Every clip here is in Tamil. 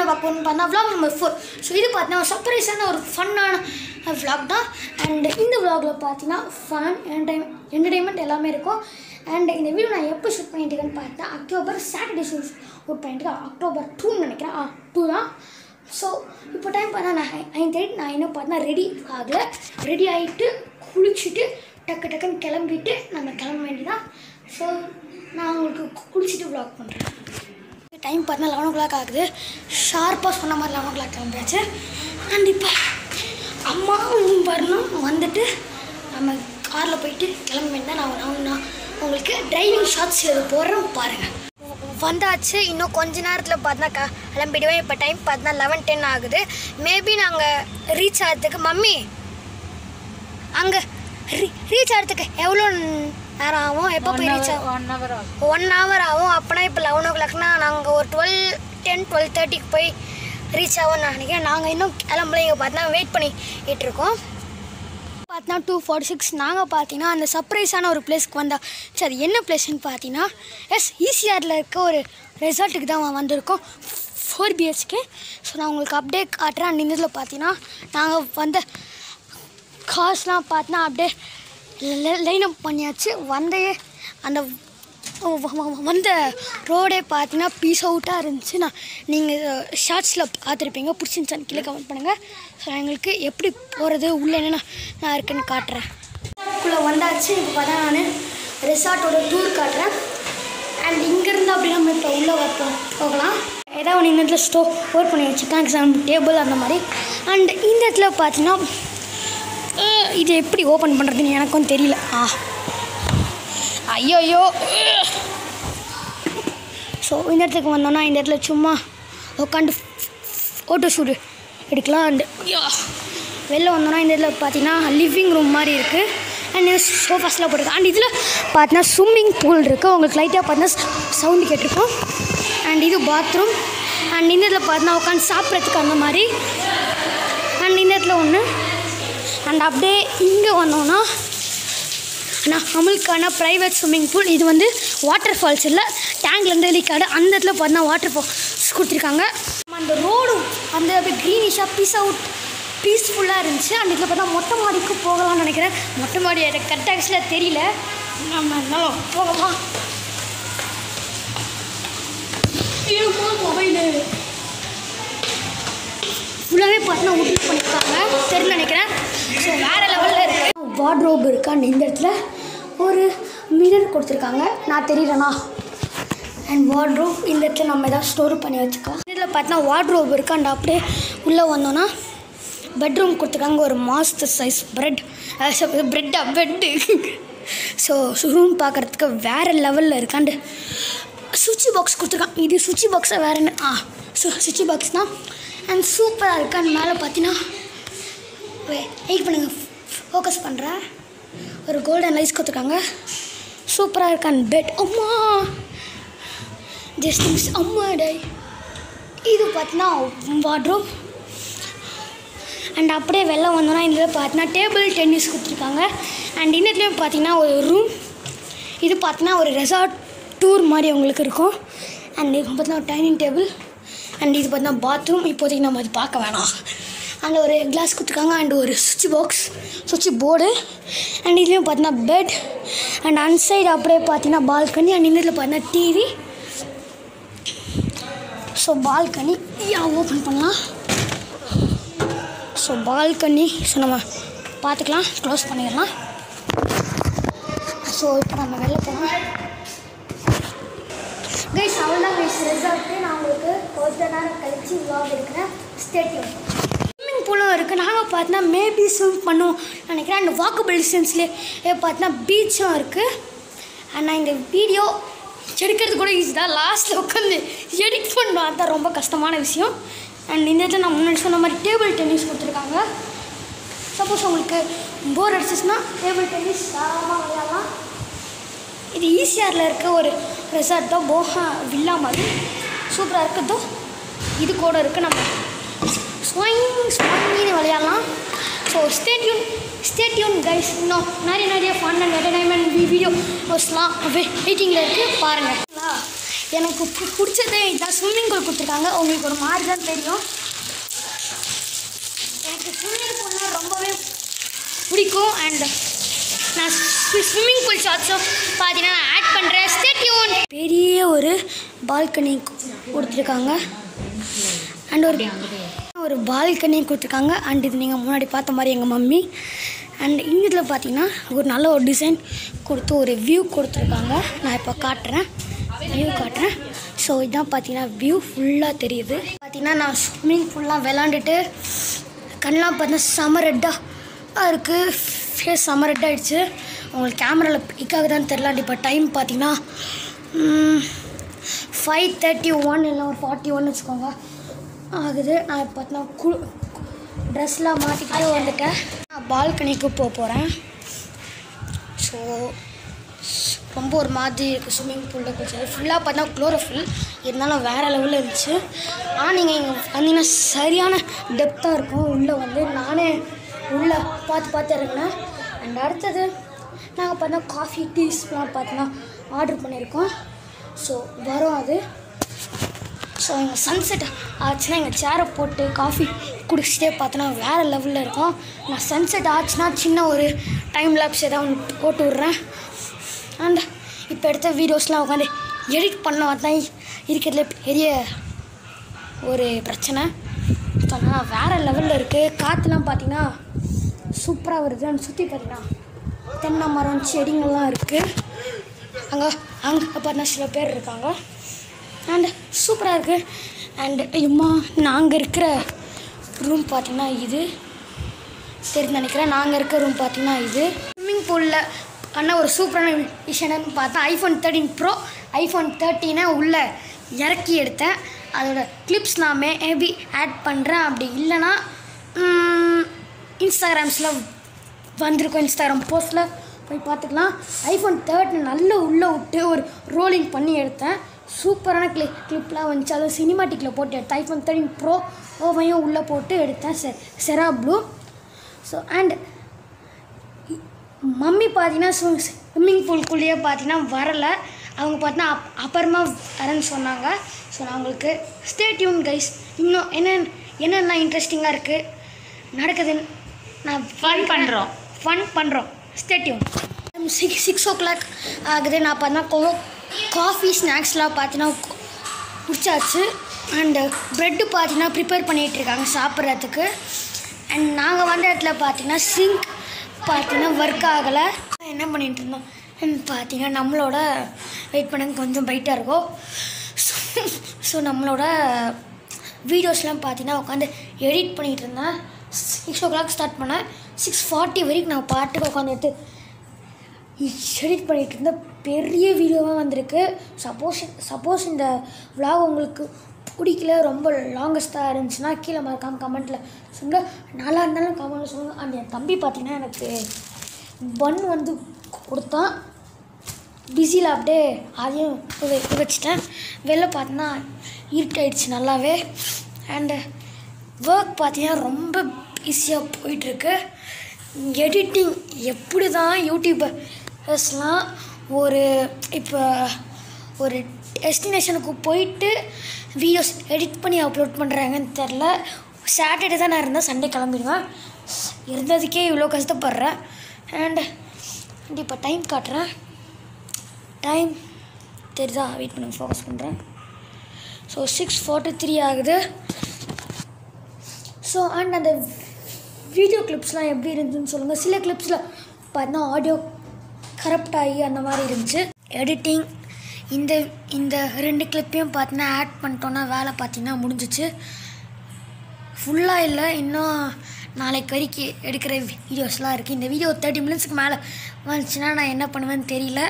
பார்க்க போகணும்னு பார்த்தா vlog நம்பர் 4. ஸோ இது பார்த்தீங்கன்னா ஒரு சர்ப்ரைஸான ஒரு ஃபன்னான vlog தான். அண்ட் இந்த vlogல பார்த்தீங்கன்னா ஃபன் என்டர்டைன்மெண்ட் எல்லாமே இருக்கும். அண்ட் இந்த வீடியோ நான் எப்போ ஷூட் பண்ணிட்டுருக்கேன்னு பார்த்தா அக்டோபர் சாட்டர்டே ஷூட் பண்ணிட்டுருக்கேன். அக்டோபர் 2 நினைக்கிறேன். 2 தான். ஸோ இப்போ டைம் பார்த்தா நான் 9:30. நான் இன்னும் பார்த்தா ரெடி ஆகலை. ரெடி ஆகிட்டு குளிச்சுட்டு டக்குன்னு கிளம்பிட்டு நம்ம கிளம்ப வேண்டியதான். ஸோ நான் உங்களுக்கு குளிச்சுட்டு vlog பண்ணுறேன். டைம் பார்த்தா 11 o'clock ஆகுது. ஷார்ப்பாக சொன்ன மாதிரி 11 o'clock கிளம்பியாச்சு. அண்ட் இப்போ அம்மா வரணும். வந்துட்டு நம்ம காரில் போயிட்டு கிளம்ப வேண்டியதான். நான் உங்களுக்கு டிரைவிங் ஷார்ட்ஸ் இது போடுறேன் பாருங்கள். வந்தாச்சு. இன்னும் கொஞ்ச நேரத்தில் பார்த்தா கிளம்பிடுவேன். இப்போ டைம் பார்த்தா 11:10 ஆகுது. மேபி நாங்கள் ரீச் ஆகிறதுக்கு மம்மி அங்கே ரீச் ஆகிறதுக்கு எவ்வளோ நேரம் ஆகும்? எப்போ போய் ரீச் ஆகும்? 1 hour ஆகும். அப்போனா இப்போ 11 o'clockனா நாங்கள் ஒரு 12:30 போய் ரீச் ஆகும்னு நான் நினைக்கிறேன். நாங்கள் இன்னும் கிளம்பல. இங்கே பார்த்தா வெயிட் பண்ணிகிட்டு இருக்கோம். பார்த்தீங்கன்னா 2:46. நாங்கள் பார்த்தீங்கன்னா அந்த சர்ப்ரைஸான ஒரு பிளேஸ்க்கு வந்தால் சரி என்ன பிளேஸ்ன்னு பார்த்தீங்கன்னா ஈசிஆரில் இருக்க ஒரு ரெசார்ட்டுக்கு தான் வந்திருக்கோம். 4 BHK. ஸோ நான் உங்களுக்கு அப்படியே காட்டுறேன். அந்த இதில் பார்த்தீங்கன்னா நாங்கள் வந்த கார்ஸ்லாம் பார்த்தீங்கன்னா அப்படியே லைன் அப் பண்ணியாச்சு. வந்த ரோடே பார்த்தீங்கன்னா பீஸ் அவுட்டாக இருந்துச்சு. நீங்கள் ஷார்ட்ஸில் பார்த்துருப்பீங்க. பிடிச்சிருந்துச்சான்னு கீழே கமெண்ட் பண்ணுங்கள். ஸோ எங்களுக்கு எப்படி போகிறது உள்ளே என்னென்ன நான் இருக்குன்னு காட்டுறேன். ரிசார்ட்டுக்குள்ளே வந்தாச்சு. இப்போ பார்த்தா நான் ரிசார்ட்டோட டூர் காட்டுறேன். அண்ட் இங்கேருந்து அப்படி நம்ம இப்போ உள்ளே போகலாம். ஏதாவது ஒன்று இந்த இடத்துல ஸ்டோர் பண்ணி வச்சுருக்கேன். எக்ஸாம்பிள் டேபிள் அந்த மாதிரி. அண்ட் இந்த இடத்துல பார்த்தீங்கன்னா இது எப்படி ஓப்பன் பண்ணுறதுன்னு எனக்கும் தெரியல. ஐயோ. ஸோ இந்த இடத்துக்கு வந்தோன்னா இந்த இடத்துல சும்மா உட்காந்து ஃபோட்டோ ஷூட் எடுக்கலாம். அண்டு வெளில வந்தோன்னா இந்த இடத்துல பார்த்தீங்கன்னா லிவிங் ரூம் மாதிரி இருக்குது. அண்ட் சோஃபாஸ்லாம் போட்டிருக்கு. அண்ட் இதில் பார்த்தீங்கன்னா ஸ்விம்மிங் பூல் இருக்குது. உங்களுக்கு லைட்டாக பார்த்தீங்கன்னா சவுண்டு கேட்டிருக்கோம். அண்ட் இது பாத்ரூம். அண்ட் இந்த இடத்துல பார்த்தீங்கன்னா உட்காந்து சாப்பிட்றதுக்கு அந்த மாதிரி. அண்ட் இந்த இடத்துல ஒன்று. அண்ட் அப்படியே இங்கே வந்தோன்னா நம்மளுக்கான ப்ரைவேட் ஸ்விம்மிங் பூல். இது வந்து வாட்டர் ஃபால்ஸ் இல்லை, டேங்க்லேருந்து வெளிக்காடு. அந்த இடத்துல பார்த்தீங்கன்னா வாட்டர் ஃபால்ஸ் கொடுத்துருக்காங்க. அந்த ரோடும் அந்த அப்படியே க்ரீனிஷாக பீஸ்ஃபுல்லாக இருந்துச்சு. அந்த இதில் பார்த்தா மொட்டை மாடிக்கு போகலாம்னு நினைக்கிறேன். மொட்டை மாடி எனக்கு கரெக்டாக ஆக்சுவலாக தெரியல. நம்ம இருந்தாலும் போகலாம். மொபைலு ஃபுல்லாகவே பார்த்தீங்கன்னா ஊட்டி பண்ணியிருக்காங்க தெரிஞ்சு நினைக்கிறேன். ஸோ வேறு லெவலில் இருக்குது. வார்ட்ரோப் இருக்கா. இந்த இடத்துல ஒரு மிரர் கொடுத்துருக்காங்க. நான் தெரியலண்ணா. அண்ட் வார்ட்ரோப் இந்த இடத்துல நம்ம எதாவது ஸ்டோர் பண்ணி வச்சுக்கலாம். இதில் பார்த்தீங்கன்னா வார்ட்ரோப் இருக்குது. அண்ட் அப்படியே உள்ளே வந்தோன்னா பெட்ரூம் கொடுத்துருக்காங்க. ஒரு master size bed. So room பார்க்குறதுக்கு வேறு லெவலில் இருக்குது. அண்டு சுவிட்ச் பாக்ஸ் கொடுத்துருக்காங்க. இது சுவிட்ச் பாக்ஸாக வேறு என்ன? சுவிட்ச் பாக்ஸ் தான். அண்ட் சூப்பராக இருக்குது. அண்ட் மேலே பார்த்தீங்கன்னா வெயிட் பண்ணுங்கள், ஃபோக்கஸ் பண்ணுறேன். ஒரு கோல்டன் லைட்ஸ் கொடுத்துருக்காங்க. சூப்பராக இருக்கு. அண்ட் பெட் அம்மா ஜஸ்ட் மிஸ் அம்மா டை. இது பார்த்தீங்கன்னா வார்ட்ரோப். அண்ட் அப்படியே வெளில வந்தோன்னா இந்த பார்த்தீங்கன்னா டேபிள் டென்னிஸ் கொடுத்துருக்காங்க. அண்ட் இன்னத்துலேயும் பார்த்தீங்கன்னா ஒரு ரூம். இது பார்த்தீங்கன்னா ஒரு ரெசார்ட் டூர் மாதிரி உங்களுக்கு இருக்கும். அண்ட் இது பார்த்தீங்கன்னா ஒரு டைனிங் டேபிள். அண்ட் இது பார்த்தீங்கன்னா பாத்ரூம். இப்போதைக்கு நம்ம அது பார்க்க வேணாம். அண்ட் ஒரு கிளாஸ் கொடுத்துருக்காங்க. அண்ட் ஒரு சுவிட்ச் போர்டு. அண்ட் இதுலேயும் பார்த்தீங்கன்னா பெட். அண்ட் அன்சைடு அப்படியே பார்த்தீங்கன்னா பால்கனி. அண்ட் இந்த இதில் பார்த்தீங்கன்னா டிவி. ஸோ பால்கனி ஓப்பன் பண்ணலாம். ஸோ பால்கனி நம்ம பார்த்துக்கலாம். க்ளோஸ் பண்ணிடலாம். ஸோ இப்போ நம்ம வெளில போகலாம். கைஸ் அவ்வளோதான் கைஸ் ரிசார்ட்டு. நான் உங்களுக்கு கொஞ்ச நேரம் கழிச்சு விளாக் எடுக்கிறேன். ஸ்டேடியம் ஸ்விம்மிங் பூலும் இருக்குது. நாங்கள் பார்த்தீங்கன்னா மேபி ஸ்விம் பண்ணுவோம் நினைக்கிறேன். அண்ட் வாக்கபிள் டிஸ்டன்ஸ்லேயே பார்த்தீங்கன்னா பீச்சும் இருக்குது. அண்ட் நான் இந்த வீடியோ எடுக்கிறது கூட ஈஸி தான். லாஸ்ட்டில் உட்காந்து எடிட் பண்ணணும். அதுதான் ரொம்ப கஷ்டமான விஷயம். அண்ட் இந்த இடத்துல நான் முன்னாடி சொன்ன மாதிரி டேபிள் டென்னிஸ் கொடுத்துருக்காங்க. சப்போஸ் உங்களுக்கு போர் அடிச்சிச்சுன்னா டேபிள் டென்னிஸ் தாராளமாக விளையாடலாம். இது ஈசிஆரில் இருக்க ஒரு ரெசார்ட் தான். போஹா வில்லா மாதிரி சூப்பராக இருக்குதோ. இது கூட இருக்குது. நம்ம ஸ்வாங்கின்னு விளையாடலாம். So stay tune guys. இன்னும் நிறைய ஃபன் அண்ட் என்டர்டைன்மெண்ட் வீடியோஸ்லாம் வெயிட்டிங்கில் இருக்குது பாருங்கள். எனக்கு பிடிச்சதே இதுதான். ஸ்விம்மிங் பூல் கொடுத்துருக்காங்க. உங்களுக்கு ஒரு மாதிரி தான் தெரியும். எனக்கு ஸ்விம்மிங் பூல்னால் ரொம்பவே பிடிக்கும். அண்ட் நான் ஸ்விம்மிங் பூல் ஷார்ட்ஸும் பார்த்தீங்கன்னா நான் ஆட் பண்ணுறேன். Stay tune. பெரிய ஒரு பால்கனி கொடுத்துருக்காங்க. அண்ட் ஒரு பால்கனி கொடுத்துருக்காங்க. அண்ட் இது நீங்கள் முன்னாடி பார்த்த மாதிரி எங்கள் மம்மி. அண்ட் இதில் பார்த்தீங்கன்னா ஒரு நல்ல ஒரு டிசைன் கொடுத்து ஒரு வியூ கொடுத்துருக்காங்க. நான் இப்போ வியூ காட்டுறேன். ஸோ இதுதான் பார்த்தீங்கன்னா வியூ ஃபுல்லாக தெரியுது. பார்த்தீங்கன்னா நான் ஸ்விம்மிங் ஃபுல்லாக விளாண்டுட்டு கண்ணெலாம் பார்த்தீங்கன்னா செம ரெட்டாக இருக்குது. ஃபேஸ் செம ரெட்டாகிடுச்சு. உங்களுக்கு கேமராவில் பிக்காக தான் தெரில. இப்போ டைம் பார்த்தீங்கன்னா 5:31 இல்லை ஒரு 41 வச்சுக்கோங்க ஆகுது. நான் இப்போ பார்த்தீங்கன்னா ட்ரெஸ்லாம் மாட்டிக்கிட்டே வந்துட்டேன். நான் பால்கனிக்கு போகிறேன். ஸோ ரொம்ப ஒரு மாதிரி இருக்குது. ஸ்விம்மிங் பூலில் கொஞ்சம் ஃபுல்லாக பார்த்தா குளோரோஃபில் இருந்தாலும் வேறு லெவலில் இருந்துச்சு. ஆனால் நீங்கள் இங்கே வந்தீங்கன்னா சரியான டெப்த்தாக இருக்கும். உள்ளே வந்து நானே உள்ளே பார்த்து இறங்கினேன். அண்ட் அடுத்தது நாங்கள் பார்த்தா காஃபி டீஸ்லாம் பார்த்தீங்கன்னா ஆர்டர் பண்ணியிருக்கோம். ஸோ வரும் அது. ஸோ எங்கள் சன்செட் ஆச்சுன்னா எங்கள் சேரை போட்டு காஃபி குடிச்சிட்டே பார்த்தோன்னா வேறு லெவலில் இருக்கும். நான் சன்செட் ஆச்சுன்னா சின்ன ஒரு டைம் லேப்ஸ் ஏதாவது ஒன்று போட்டு விட்றேன். அண்ட் இப்போ எடுத்த வீடியோஸ்லாம் உட்காந்து எடிட் பண்ண தான் இருக்கிறதுல பெரிய ஒரு பிரச்சனை. ஆனால் வேறு லெவலில் இருக்குது. காற்றுலாம் பார்த்திங்கன்னா சூப்பராக வருது. அண்ட் சுற்றி பார்த்திங்கன்னா தென்னை மரம் செடிங்கள்லாம் இருக்குது. அங்கே பார்த்தீங்கன்னா சில பேர் இருக்காங்க. அண்ட் சூப்பராக இருக்குது. அண்ட் ஐயம்மா நாங்கள் இருக்கிற ரூம் பார்த்திங்கன்னா இது தெரிஞ்சு நினைக்கிறேன். நாங்கள் இருக்கிற ரூம் பார்த்திங்கன்னா இது. ஸ்விம்மிங் பூலில் ஆனால் ஒரு சூப்பரான விஷயம் என்னன்னு பார்த்தா iPhone 13 Pro iPhone 13 உள்ளே இறக்கி எடுத்தேன். அதோட கிளிப்ஸ் நான் மேபி ஆட் பண்ணுறேன். அப்படி இல்லைன்னா இன்ஸ்டாகிராம்ஸில் வந்திருக்கோம். இன்ஸ்டாகிராம் போஸ்ட்டில் போய் பார்த்துக்கலாம். iPhone 13 நல்லா உள்ளே விட்டு ஒரு ரோலிங் பண்ணி எடுத்தேன். சூப்பரான கிளிப்லாம் வந்துச்சு. அது சினிமாட்டிக்கில் போட்டு எடுத்தேன். iPhone 13 Pro ஓவையும் உள்ளே போட்டு எடுத்தேன். செரா ப்ளூ. ஸோ அண்ட் மம்மி பார்த்தீங்கன்னா ஸ்விம்மிங் பூல்குள்ளேயே பார்த்தீங்கன்னா வரலை. அவங்க பார்த்தீங்கன்னா அப்புறமா வரேன்னு சொன்னாங்க. ஸோ நான் உங்களுக்கு ஸ்டே டியூன் கைஸ். இன்னும் என்னென்ன இன்ட்ரெஸ்டிங்காக இருக்குது நடக்குதுன்னு நான் ஃபன் பண்ணுறோம். Stay tune. 6 o'clock ஆகுது. நான் பார்த்தீங்கன்னா காஃபி ஸ்நாக்ஸ்லாம் பார்த்தீங்கன்னா குடிச்சாச்சு. அண்டு ப்ரெட்டு பார்த்தீங்கன்னா ப்ரிப்பேர் பண்ணிகிட்ருக்காங்க சாப்பிட்றதுக்கு. அண்ட் நாங்கள் வந்த இடத்துல பார்த்தீங்கன்னா சிங்க் பார்த்தீங்கன்னா ஒர்க் ஆகலை. என்ன பண்ணிகிட்டு இருந்தோம் பார்த்தீங்கன்னா நம்மளோட வெயிட் பண்ண கொஞ்சம் பைட்டாக இருக்கும். ஸோ நம்மளோட வீடியோஸ்லாம் பார்த்தீங்கன்னா உட்காந்து எடிட் பண்ணிகிட்டு இருந்தேன். 6 o'clock ஸ்டார்ட் பண்ணேன். 6:40 வரைக்கும் நான் பாட்டுக்கு உட்காந்து எடுத்து எடிட் பண்ணிகிட்டு இருந்தேன். பெரிய வீடியோவாக வந்திருக்கு. சப்போஸ் இந்த vlog உங்களுக்கு பிடிக்கல, ரொம்ப லாங்கஸ்ட்டாக இருந்துச்சுன்னா கீழே மறக்காமல் கமெண்ட்டில் சொல்லுங்கள். நல்லா இருந்தாலும் கமெண்ட்டில் சொல்லுங்கள். அந்த என் தம்பி பார்த்தீங்கன்னா எனக்கு பன் வந்து கொடுத்தான். பிஸியில் அப்படியே அதையும் வச்சுட்டேன். வெளில பார்த்தீங்கன்னா இருட்டாயிடுச்சு நல்லாவே. அண்டு ஒர்க் பார்த்தீங்கன்னா ரொம்ப ஈஸியாக போயிட்டுருக்கு. எடிட்டிங் எப்படி தான் யூடியூபர்ஸ்லாம் இப்போ ஒரு டெஸ்டினேஷனுக்கு போயிட்டு வீடியோஸ் எடிட் பண்ணி அப்லோட் பண்ணுறாங்கன்னு தெரில. சாட்டர்டே தான் நான் இருந்தேன், சண்டே கிளம்பிடுவேன். இருந்ததுக்கே இவ்வளோ கஷ்டப்படுறேன். அண்ட் இப்போ டைம் காட்டுறேன். டைம் தெரியுதா? வெயிட் பண்ணி ஃபோக்கஸ் பண்ணுறேன். ஸோ 6:43 ஆகுது. ஸோ அண்ட் அந்த வீடியோ கிளிப்ஸ்லாம் எப்படி இருந்துச்சுன்னு சொல்லுங்கள். சில கிளிப்ஸில் பார்த்தீங்கன்னா ஆடியோ கரப்ட் ஆகி அந்த மாதிரி இருந்துச்சு. எடிட்டிங் இந்த 2 கிளிப்பையும் பார்த்தீங்கன்னா ஆட் பண்ணிட்டோன்னா வேலை பார்த்தீங்கன்னா முடிஞ்சிச்சு. ஃபுல்லாக இல்லை, இன்னும் நாளைக்கு வரைக்கும் எடுக்கிற வீடியோஸ்லாம் இருக்குது. இந்த வீடியோ 30 minutesக்கு மேலே வந்துச்சுன்னா நான் என்ன பண்ணுவேன்னு தெரியல.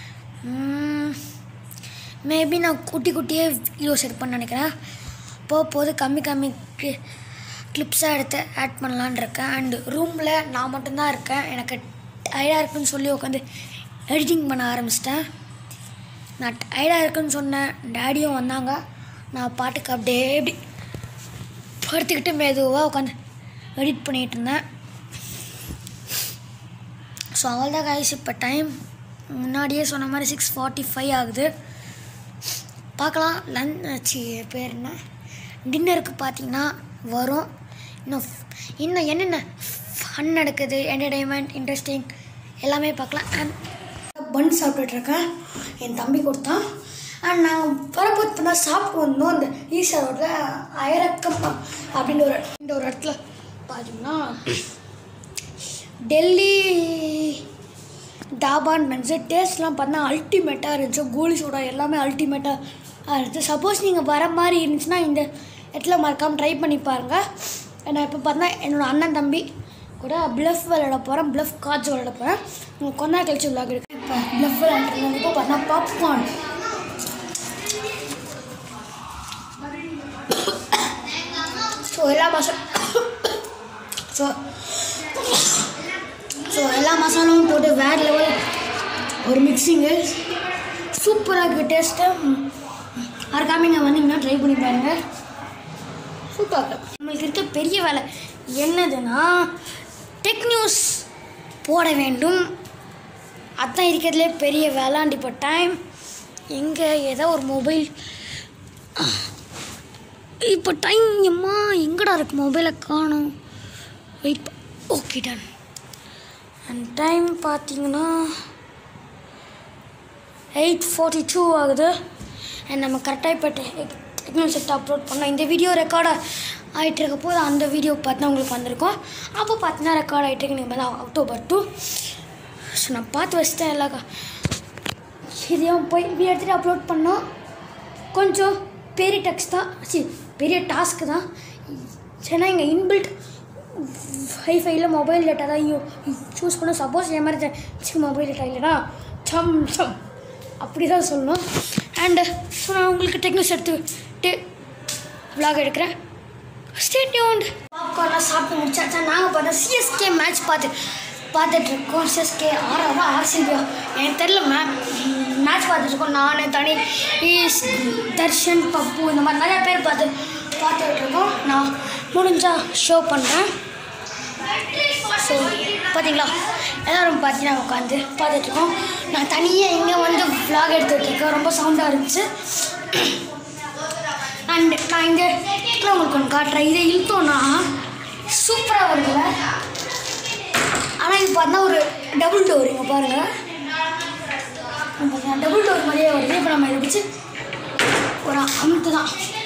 மேபி நான் குட்டியே வீடியோஸ் எடுப்பேன்னு நினைக்கிறேன். போது கம்மி கிளிப்ஸாக எடுத்து ஆட் பண்ணலான் இருக்கேன். அண்டு ரூமில் நான் மட்டும்தான் இருக்கேன். எனக்கு டயர்டாக இருக்குன்னு சொல்லி உட்காந்து எடிட்டிங் பண்ண ஆரம்பிச்சிட்டேன். நான் டயர்டாக இருக்குன்னு சொன்னேன். டேடியும் வந்தாங்க. நான் பாட்டுக்கு அப்படியே எப்படி படுத்துக்கிட்டு மெதுவாக உட்காந்து எடிட் பண்ணிகிட்டு இருந்தேன். ஸோ அவ்வளோதான் கைஸ். இப்போ டைம் முன்னாடியே சொன்ன மாதிரி 6:45 ஆகுது. பார்க்கலாம். லஞ்ச் பேர் என்ன டின்னருக்கு பார்த்தீங்கன்னா வரும். இன்னும் என்னென்ன ஃபன் நடக்குது, என்டர்டெயின்மெண்ட், இன்ட்ரெஸ்டிங் எல்லாமே பார்க்கலாம். அண்ட் பன் சாப்பிட்டுட்ருக்கேன், என் தம்பி கொடுத்தான். அண்ட் நாங்கள் வரப்போது இப்போ சாப்பிட்டு வந்தோம். அந்த ஈஸா ரோட்டில் அயரக்கம் அப்படின்னு ஒரு இடத்துல பார்த்தீங்கன்னா டெல்லி தாபான்னு இருந்துச்சு. டேஸ்ட்லாம் பார்த்தா அல்டிமேட்டாக இருந்துச்சு. கோலி சோடா எல்லாமே அல்டிமேட்டாக இருந்துச்சு. சப்போஸ் நீங்கள் வர மாதிரி இருந்துச்சுன்னா இந்த இடத்துல மறக்காமல் ட்ரை பண்ணி பாருங்கள். நான் இப்போ பார்த்தா என்னோடய அண்ணன் தம்பி கூட ப்ளஃப் விளையாட போகிறேன், ப்ளஃப் கார்ட்ஸ் விளையாட போகிறேன். உங்களுக்கு கொஞ்ச நேரம் கழிச்சு விளையாட எடுக்கிறேன். இப்போ ப்ளஃப் விளையாடுறது இப்போ பார்த்தா பாப்கார்ன். ஸோ எல்லா மசாலாவும் போட்டு வேறு லெவல் ஒரு மிக்சிங்கு சூப்பராக இருக்குது. டேஸ்ட்டு மறக்காம நீங்கள் வந்தீங்கன்னா ட்ரை பண்ணி பாருங்கள். சூப்பராக இருக்குது. நம்மளுக்கு இருக்க பெரிய வேலை என்னதுன்னா டெக் நியூஸ் போட வேண்டும். அதுதான் இருக்கிறதுலே பெரிய வேலை. இப்போ டைம் எங்கே ஏதோ ஒரு மொபைல் இப்போ டைம் எம்மா எங்கடா இருக்குது, மொபைலை காணும். Wait, okay done. And time பார்த்தீங்கன்னா 8:42 ஆகுது. அண்ட் நம்ம கரெக்டாக இப்போ டெக்னாலஜி செட் அப்லோட் பண்ணோம். இந்த வீடியோ ரெக்கார்ட் ஆகிட்டு இருக்க போது அந்த வீடியோ பார்த்தா உங்களுக்கு வந்திருக்கும். அப்போ பார்த்தீங்கன்னா ரெக்கார்ட் ஆகிட்டு இருக்கு. நீங்கள் பார்த்தா October 2. ஸோ நான் பார்த்து வச்சுட்டேன் எல்லா இதையும் போய் எடுத்துகிட்டு அப்லோட் பண்ணோம். கொஞ்சம் பெரிய டெக்ஸ்ட் தான், பெரிய டாஸ்க்கு தான். ஏன்னா இங்கே இன்பில்ட் ஹைஃபையில் மொபைல் டேட்டா தான் சூஸ் பண்ண. சப்போஸ் எமர்ஜென்சி மொபைல் டேட்டா இல்லைனா சம் அப்படி தான் சொல்லணும். அண்டு ஸோ நான் உங்களுக்கு டெக்னிக்ஸ் எடுத்துட்டு விளாக் எடுக்கிறேன். Stay tuned. பாப்கார்ன்லாம் சாப்பிட்டு முடிச்சாச்சா? நாங்கள் பார்த்தா சிஎஸ்கே மேட்ச் பார்த்துட்ருக்கோம். சிஎஸ்கே ஆறாவது ஆர்சிபியா எனக்கு தெரில. மேட்ச் பார்த்துட்ருக்கோம். நான் தனி தர்ஷன் பப்பு இந்த மாதிரி நிறையா பேர் பார்த்துட்ருக்கோம். நான் முடிஞ்சால் ஷோ பண்ணுறேன். ஸோ பார்த்தீங்களா எல்லோரும் பார்த்தீங்கன்னா உட்காந்து பார்த்துட்ருக்கோம். நான் தனியாக இங்கே வந்து விளாக் எடுத்துகிட்ருக்கேன். ரொம்ப சவுண்டாக இருந்துச்சு. அண்ட் நான் இங்கே உங்களுக்கு ஒன்று காட்டுறேன். இதை இழுத்தோன்னா சூப்பராக வருதுல. ஆனால் இது பார்த்தா ஒரு டபுள் டோர். இங்கே பாருங்கள், டபுள் டோர் மாதிரியே வருது. இப்போ நம்ம இதை பிடிச்சி ஒரு அமுத்து தான்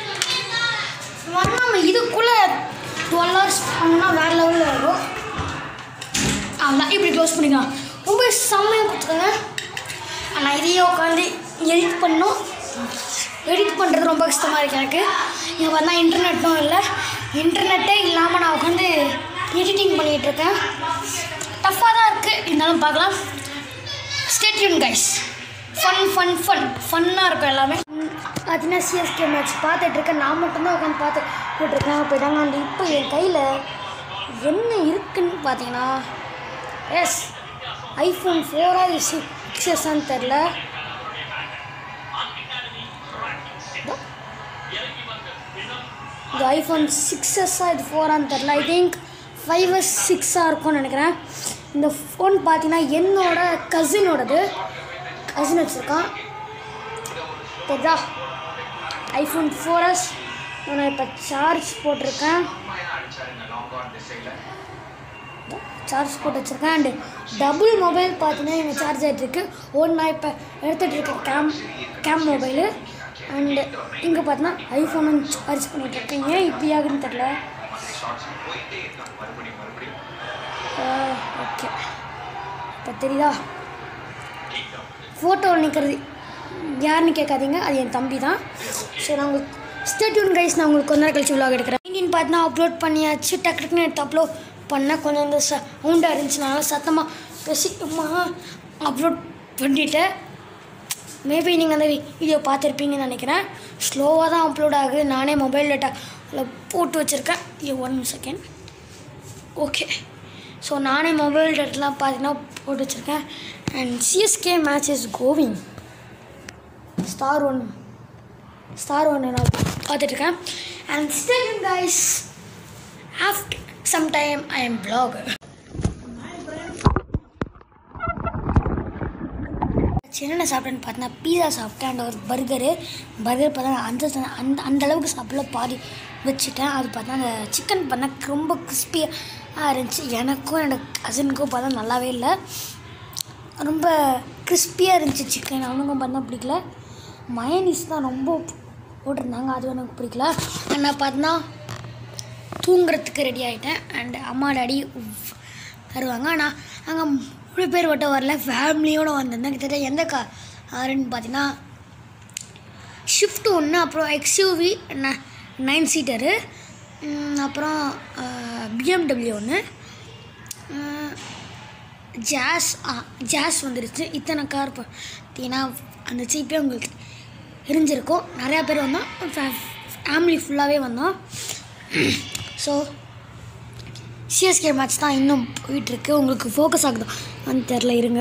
நம்ம இதுக்குள்ளே 12 hours பண்ணால் வேறு லெவலில் வரும். அதான் இப்படி க்ளோஸ் பண்ணிக்கலாம். ரொம்ப செம்மையாக கொடுத்துருங்க. ஆனால் இதையே உட்காந்து எடிட் பண்ணோம். எடிட் பண்ணுறது ரொம்ப கஷ்டமாக இருக்குது எனக்கு. இங்கே பார்த்தா இன்டர்நெட்டும் இல்லை. இன்டர்நெட்டே இல்லாமல் நான் உட்காந்து எடிட்டிங் பண்ணிகிட்ருக்கேன். டஃப்பாக தான் இருக்குது, இருந்தாலும் பார்க்கலாம். Stay tune guys. ஃபன்னாக இருக்கும் எல்லாமே. அதுனா சிஎஸ்கே மேட்ச் பார்த்துட்ருக்கேன். நான் மட்டும்தான் உட்காந்து பார்த்துட்ருக்கேன். அப்போ தாங்க அந்த இப்போ என் கையில் என்ன இருக்குதுன்னு பார்த்தீங்கன்னா iPhone 4 6s தெரில. இந்த iPhone 6s இது 4 தெரில. ஐ திங்க் 5s 6 இருக்கும்னு நினைக்கிறேன். இந்த ஃபோன் பார்த்தீங்கன்னா என்னோட கசின் வச்சுருக்கான். தெரியுதா? iPhone 4s நான் இப்போ சார்ஜ் போட்டிருக்கேன். சார்ஜ் போட்டு வச்சுருக்கேன். அண்டு டபுள் மொபைல் பார்த்தீங்கன்னா எங்கள் சார்ஜ் ஆகிட்டுருக்கு. நான் இப்போ எடுத்துகிட்டு இருக்கேன் கேம் மொபைலு. அண்டு இங்கே பார்த்தீங்கன்னா ஐஃபோன் சார்ஜ் பண்ணிகிட்ருக்கேன். ஏன் இப்படி ஆகுதுன்னு தெரில. ஓகே, இப்போ தெரியுதா? ஃபோட்டோவில் நிற்கிறது யாருன்னு கேட்காதீங்க, அது என் தம்பி தான். ஸோ நான் உங்களுக்கு ஸ்டே டியூன் கைஸ். நான் உங்களுக்கு கொஞ்ச நேரம் கழிச்சு விளாக் எடுக்கிறேன். இண்டியன் பார்த்தீங்கன்னா அப்லோட் பண்ணியாச்சு. டக்குன்னு எடுத்து அப்லோட் பண்ணேன். கொஞ்சம் இந்த சவுண்டாக இருந்துச்சுனால சத்தமாக பேசிக்கமா அப்லோட் பண்ணிவிட்டேன். மேபி நீங்கள் அந்த வீடியோ பார்த்துருப்பீங்கன்னு நினைக்கிறேன். ஸ்லோவாக தான் அப்லோட் ஆகுது. நானே மொபைல் டேட்டாவில் போட்டு வச்சுருக்கேன். 1 செகண்ட். ஓகே, ஸோ நானே மொபைல் டேட்டெலாம் பார்த்தீங்கன்னா போட்டு வச்சுருக்கேன். And CSK match is going. Star one நான் பார்த்துட்ருக்கேன். And still guys after some time I am vlogger. என்னென்ன சாப்பிட்டேன்னு பார்த்தீங்கன்னா பீஸா சாப்பிட்டேன் அண்ட் ஒரு பர்கர் பார்த்தா அந்த அளவுக்கு சாப்பிடல பாதி வச்சுட்டேன். அது பார்த்தா அந்த சிக்கன் பார்த்தா ரொம்ப கிறிஸ்பியாக இருந்துச்சு. எனக்கும் என்னோடய கசினுக்கும் பார்த்தா நல்லாவே இல்லை, ரொம்ப கிறிஸ்பியாக இருந்துச்சு சிக்கன். அவனுக்கும் பார்த்தா பிடிக்கல. மயனீஸ் தான் ரொம்ப போட்டிருந்தாங்க, அது எனக்கு பிடிக்கல. நான் பார்த்தா தூங்குறதுக்கு ரெடி ஆகிட்டேன். அண்ட் அம்மா டாடி தருவாங்க. ஆனால் அங்கே 3 பேர் மட்டும் வரல, ஃபேமிலியோடு வந்திருந்தேன். கிட்டத்தட்ட எந்த காருன்னு பார்த்தீங்கன்னா ஷிஃப்ட் 1, அப்புறம் எக்ஸ்யூவி 9 சீட்டரு, அப்புறம் BMW 1, ஜாஸ் வந்துருச்சு. இத்தனை கார் பார்த்தீங்கன்னா அந்த சீப்பே உங்களுக்கு எரிஞ்சிருக்கும். நிறையா பேர் வந்தோம், ஃபேமிலி ஃபுல்லாகவே வந்தோம். ஸோ சிஎஸ்கே மேட்ச் தான் இன்னும் போயிட்டுருக்கு. உங்களுக்கு ஃபோக்கஸ் ஆகுதான்னு தெரில, இருங்க.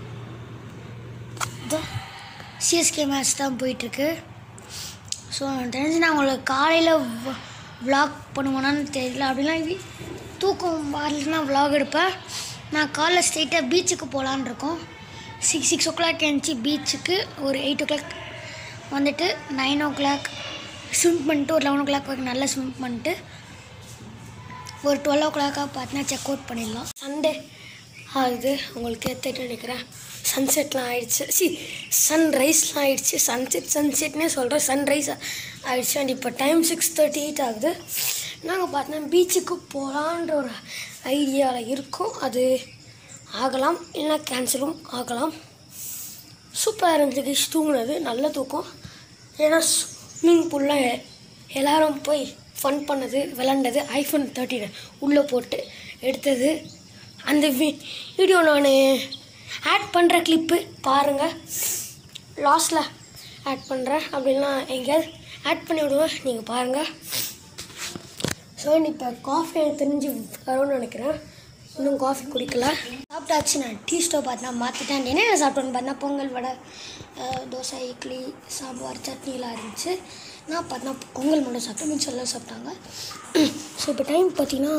சிஎஸ்கே மேட்ச் தான் போயிட்டுருக்கு. ஸோ தெரிஞ்சு நான் உங்களுக்கு காலையில் விளாக் பண்ணுவேனான்னு தெரியல. அப்படிலாம் தூக்கம் வரலன்னா விளாக் எடுப்பேன். நான் காலைல ஸ்ட்ரெயிட்டாக பீச்சுக்கு போகலான்னு இருக்கோம். 6 o'clock எழுந்துச்சி பீச்சுக்கு, ஒரு 8 o'clock வந்துட்டு 9 o'clock ஸ்விம் பண்ணிட்டு, ஒரு 11 o'clock வரைக்கும் நல்லா ஸ்விம் பண்ணிட்டு, ஒரு 12 o'clock பார்த்தீங்கன்னா செக் அவுட் பண்ணிடலாம். சண்டே ஆகுது, உங்களுக்கு ஏற்றிட்டு நினைக்கிறேன். சன்செட்லாம் ஆகிடுச்சு, சன்ரைஸ்லாம் ஆகிடுச்சு. சன்செட்னே சொல்கிறேன், சன்ரைஸ் ஆகிடுச்சு. அண்ட் இப்போ டைம் 6:38 ஆகுது. நாங்கள் பார்த்தீங்கன்னா பீச்சுக்கு போகலான்ற ஒரு ஐடியாவில் இருக்கோம். அது ஆகலாம், இல்லைனா கேன்சலும் ஆகலாம். சூப்பராக இருந்துச்சு தூங்குனது, நல்ல தூக்கம். ஏன்னா ஸ்விம்மிங் பூல்லாம் எல்லோரும் போய் ஃபன் பண்ணது, விளாண்டது, iPhone 13 உள்ளே போட்டு எடுத்தது. அந்த வீடியோ நான் ஆட் பண்ணுற கிளிப்பு பாருங்கள், லாஸ்ட்டில் ஆட் பண்ணுறேன். அப்படின்னா எங்கேயாவது ஆட் பண்ணி விடுவேன், நீங்கள் பாருங்கள். ஸோ இப்போ காஃபி எனக்கு தெரிஞ்சு வரும்னு நினைக்கிறேன். இன்னும் காஃபி குடிக்கல, சாப்பிட்டாச்சு. நான் டீ ஸ்டவ் பார்த்தா மாற்றிட்டேன். என்னென்ன சாப்பிட்டோன்னு பார்த்தா பொங்கல், வடை, தோசை, இட்லி, சாம்பார், சட்னிலாம் இருந்துச்சு. நான் பார்த்தா பொங்கல் மட்டும் சாப்பிட்டேன், மிச்சம் எல்லாம் சாப்பிட்டாங்க. ஸோ இப்போ டைம் பார்த்திங்கன்னா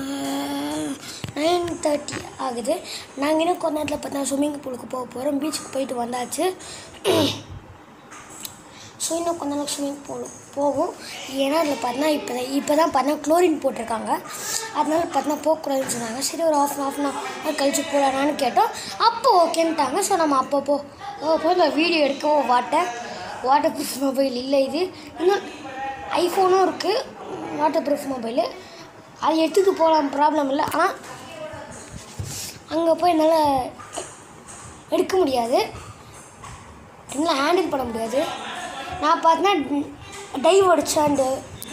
9:30 ஆகுது. நாங்கள் இன்னும் கொஞ்ச நேரத்தில் பார்த்தா ஸ்விம்மிங் பூலுக்கு போக போகிறோம். பீச்சுக்கு போயிட்டு வந்தாச்சு. ஸோ இன்னும் கொஞ்ச நேரம் ஸ்விம்மிங் பூல் போகும். ஏன்னா அதில் பார்த்தீங்கன்னா இப்போ தான் பார்த்தீங்கன்னா குளோரின் போட்டிருக்காங்க. அதனால பார்த்தீங்கன்னா போகக்கூடாதுன்னு சொன்னாங்க. சரி ஒரு half an hour கழிச்சு போகலான்னு கேட்டோம். அப்போ ஓகேன்ட்டாங்க. ஸோ நம்ம அப்போ இந்த வீடியோ எடுக்கவும் வாட்டர் ப்ரூஃப் மொபைல் இல்லை. இது இன்னும் ஐஃபோனும் இருக்குது, வாட்டர் ப்ரூஃப் மொபைலு. அது எடுத்துகிட்டு போகலாம், ப்ராப்ளம் இல்லை. ஆனால் அங்கே போய் என்னால் எடுக்க முடியாது, என்னால் ஹேண்டில் பண்ண முடியாது. நான் பார்த்தீங்கன்னா டைவ் அடித்தேன், அந்த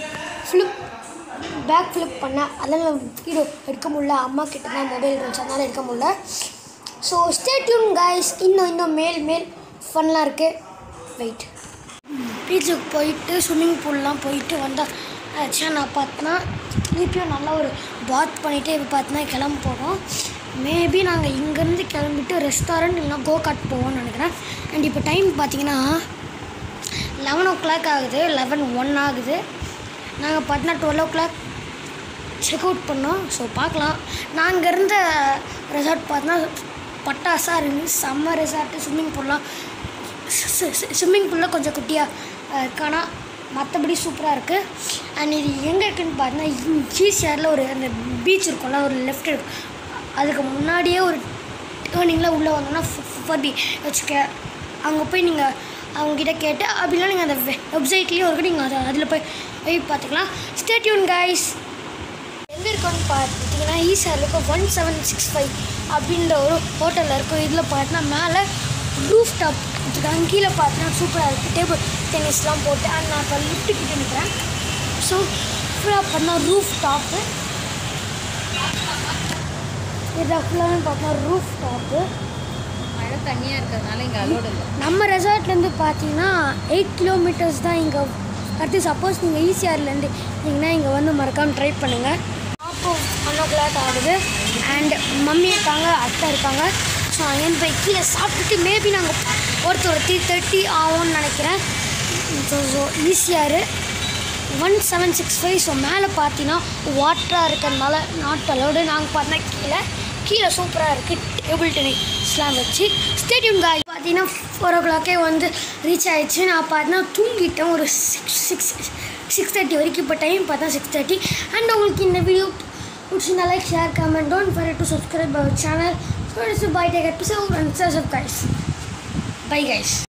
பேக் ஃப்ளிப் பண்ணேன். அதெல்லாம் வீடியோ எடுக்க முடியல. அம்மா கிட்ட தான் மொபைல் இருந்துச்சு, அதனால் எடுக்க முடியல. ஸோ ஸ்டே டியூன் கைஸ், இன்னும் மேல் ஃபன்லாம் இருக்குது. வெயிட், பீச்சுக்கு போயிட்டு ஸ்விம்மிங் பூல்லாம் போயிட்டு வந்தால் ஆக்சுவலாக நான் பார்த்தீங்கன்னா திருப்பியும் நல்லா ஒரு பாத் பண்ணிவிட்டு இப்போ பார்த்தீங்கன்னா கிளம்ப போகிறோம். மேபி நாங்கள் இங்கேருந்து கிளம்பிட்டு ரெஸ்டாரண்ட் இல்லைனா கோகார்ட் போவோம்னு நினைக்கிறேன். அண்ட் இப்போ டைம் பார்த்தீங்கன்னா 11 o'clock ஆகுது, 11:01 ஆகுது. நாங்கள் பார்த்தீங்கன்னா 12 o'clock செக் அவுட் பண்ணோம். ஸோ பார்க்கலாம். நாங்கள் இருந்த ரெசார்ட் பார்த்தீங்கன்னா பட்டாசாக இருந்துச்சு, செம்ம ரெசார்ட்டு. ஸ்விம்மிங் பூலில் கொஞ்சம் குட்டியாக இருக்கானா, மற்றபடி சூப்பராக இருக்குது. அண்ட் இது எங்கே இருக்குதுன்னு பார்த்தீங்கன்னா ஈசிஆரில் ஒரு அந்த பீச் இருக்கும்ல, ஒரு லெஃப்ட் அதுக்கு முன்னாடியே ஒரு டேர்னிங்கில் உள்ளே வந்தோம்னா ஃபர்பி வச்சுக்க. அங்கே போய் நீங்கள் அவங்ககிட்ட கேட்டு, அப்படின்னா நீங்கள் அந்த வெப்சைட்லேயும் இருக்குது, நீங்கள் அதில் போய் பார்த்துக்கலாம். Stay tune guys. எங்கே இருக்கோன்னு பார்த்தீங்கன்னா ஈசிஆரில் இருக்கும் 1765 அப்படின்ற ஒரு ஹோட்டலில் இருக்கும். இதில் பார்த்தீங்கன்னா மேலே ரூஃப் டாப் வச்சுருக்காங்க, கீழே பார்த்தீங்கன்னா சூப்பராக இருக்குது, டேபிள் டென்னிஸ்லாம் போட்டு. அண்ட் நான் இப்போ லிஃப்ட்டு கிட்டே நிற்கிறேன். ஸோ ஃபுல்லாக பார்த்தீங்கன்னா ரூஃப் டாப்பு, இதில் ஃபுல்லாக பார்த்தீங்கன்னா ரூஃப் டாப்பு. மழை தண்ணியாக இருக்கிறதுனால இங்கே அலோடு இல்லை. நம்ம ரெசார்ட்லேருந்து பார்த்தீங்கன்னா 8 kilometers தான் இங்கே. அடுத்து சப்போஸ் நீங்கள் ஈசிஆர்லேருந்து இருந்தீங்கன்னா இங்கே வந்து மறக்காமல் ட்ரை பண்ணுங்கள். அப்போ 1 o'clock ஆகுது. அண்ட் மம்மி இருக்காங்க, அத்தை இருக்காங்க. ஸோ அங்கேருந்து போய் கீழே சாப்பிட்டுட்டு மேபி நாங்கள் ஒருத்தர் 3:30 ஆகும்னு நினைக்கிறேன். So ECR 1765. ஸோ மேலே பார்த்தீங்கன்னா வாட்டராக இருக்கிறதுனால நாட் அலோடு. நாங்கள் பார்த்தீங்கன்னா கீழே கீழே சூப்பராக இருக்குது டேபிள் டென்னிஸ்லாம் வச்சு. ஸ்டேடியம் காய் பார்த்தீங்கன்னா 4 o'clock வந்து ரீச் ஆகிடுச்சு. நான் பார்த்தீங்கன்னா தூங்கிட்டேன் ஒரு 6:30 வரைக்கும். இப்போ டைம் பார்த்தா 6:30. அண்ட் உங்களுக்கு இந்த வீடியோ பிடிச்சிருந்தா like share comment. Don't forget to subscribe our channel. So it's a bye take episode and guys. Bye guys.